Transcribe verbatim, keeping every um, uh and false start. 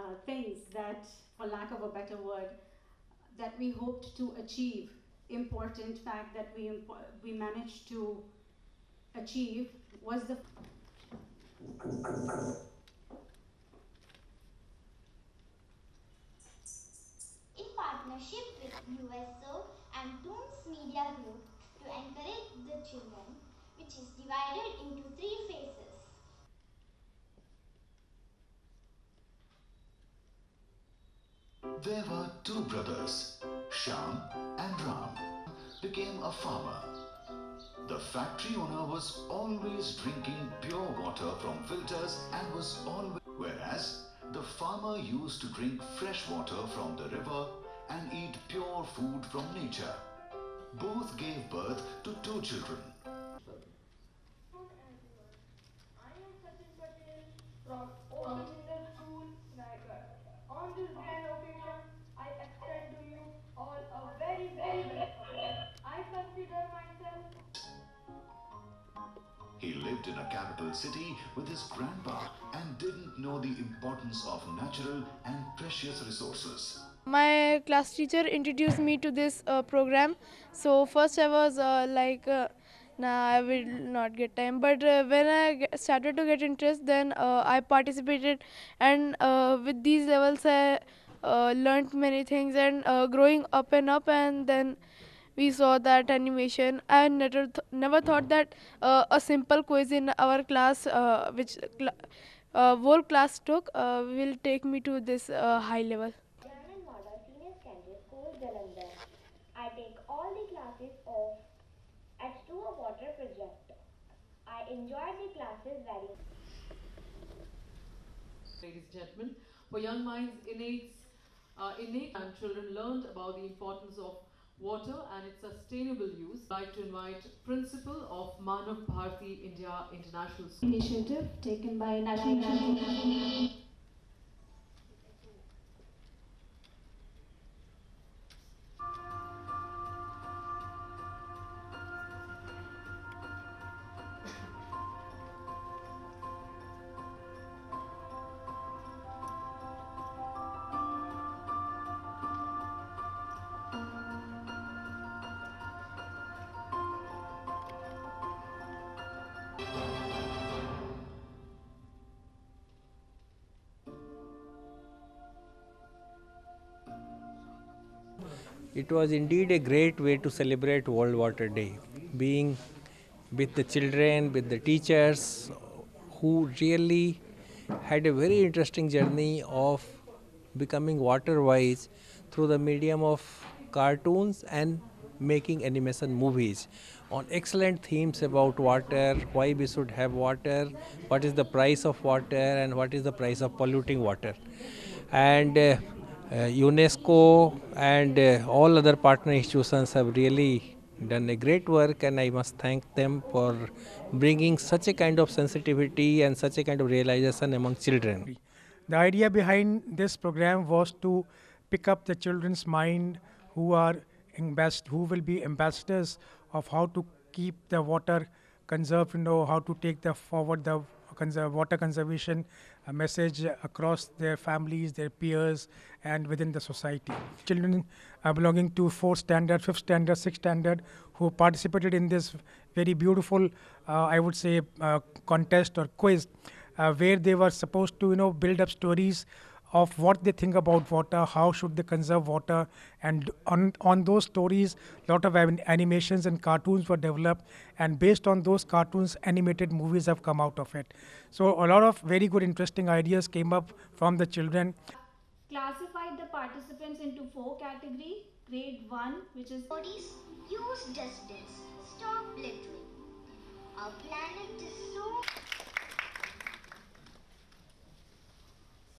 uh, things that, for lack of a better word, that we hoped to achieve, important fact that we, we managed to achieve was the in partnership with U S O and Toons Media Group to encourage the children, which is divided into three phases. There were two brothers, Shyam and Ram, became a farmer. The factory owner was always drinking pure water from filters and was always, whereas the farmer used to drink fresh water from the river and eat pure food from nature. Both gave birth to two children. Hello everyone, I am Sachin Patel from Open Middle School, Raigad. On this grand occasion, I extend to you all a very warm welcome. I consider myself. He lived in a capital city with his grandpa and didn't know the importance of natural and precious resources. My class teacher introduced me to this uh, program. So first I was uh, like, uh, nah, I will not get time. But uh, when I get started to get interest, then uh, I participated, and uh, with these levels I uh, learned many things. And uh, growing up and up, and then we saw that animation. I never th never thought that uh, a simple quiz in our class, uh, which cl uh, whole class took, uh, will take me to this uh, high level. Janand Wada Senior Secondary School, Jalandhar. I take all the classes of H two O Water Project. I enjoyed the classes very much. Ladies and gentlemen, for young minds, innate, uh, innate and children learned about the importance of water and its sustainable use. I'd like to invite Principal of Manav Bharati India International School. initiative taken by National It was indeed a great way to celebrate World Water Day, being with the children, with the teachers who really had a very interesting journey of becoming water wise through the medium of cartoons and making animation movies on excellent themes about water, why we should have water, what is the price of water, and what is the price of polluting water. And uh, uh, UNESCO and uh, all other partner institutions have really done a great work, and I must thank them for bringing such a kind of sensitivity and such a kind of realization among children. The idea behind this program was to pick up the children's mind who are ambas- who will be ambassadors of how to keep the water conserved, you know, how to take the forward the conserve water conservation uh, message across their families, their peers, and within the society. Children uh, belonging to fourth standard, fifth standard, sixth standard, who participated in this very beautiful, uh, I would say, uh, contest or quiz, uh, where they were supposed to, you know, build up stories of what they think about water, how should they conserve water, and on, on those stories, lot of anim- animations and cartoons were developed, and based on those cartoons, animated movies have come out of it. So a lot of very good, interesting ideas came up from the children. classified the participants into four categories. Grade one, which is Bodies, use dustbins. Stop littering. Our planet is so